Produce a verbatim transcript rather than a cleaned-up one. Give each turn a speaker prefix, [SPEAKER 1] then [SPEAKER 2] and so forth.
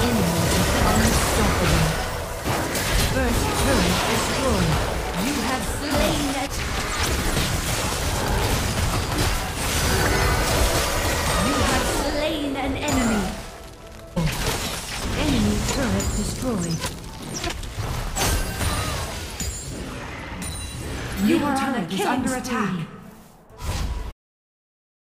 [SPEAKER 1] Enemy unstoppable. First turret destroyed. You have slain it. You have slain an enemy. Enemy turret destroyed. Your
[SPEAKER 2] Your
[SPEAKER 1] turret
[SPEAKER 2] turret
[SPEAKER 1] is
[SPEAKER 2] is
[SPEAKER 1] under
[SPEAKER 2] under
[SPEAKER 1] attack.
[SPEAKER 2] attack.